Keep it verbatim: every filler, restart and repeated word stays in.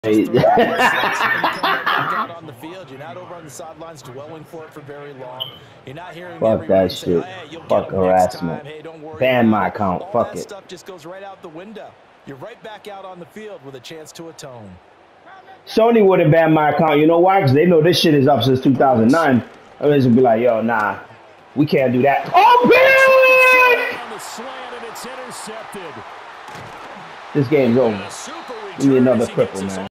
Hey. Out on the field, you're not over on the sidelines dwelling for it for very long. You're not hearing Fuck that shit. Say, hey, Fuck harassment. Hey, don't worry ban my account. All Fuck that it. Stuff just goes right out the window. You're right back out on the field with a chance to atone. Sony would have banned my account. You know why? Because they know this shit is up since two thousand nine. I'm just gonna be like, yo, nah, we can't do that. Oh, bitch! This game's over. Give me another cripple, man.